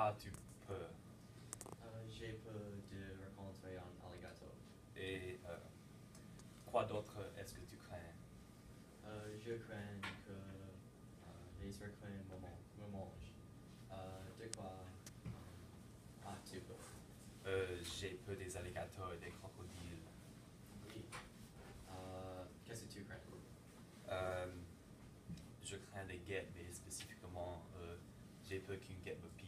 quoi tu peux? J'ai peur de rencontrer un alligator. Et quoi d'autre est-ce que tu crains? Je crains que les requins me mangent. De quoi as-tu peur? J'ai peur des alligators et des crocodiles. Oui. Qu'est-ce que tu crains? Euh, je crains les guêpes, mais spécifiquement, j'ai peur qu'une guêpe me pique.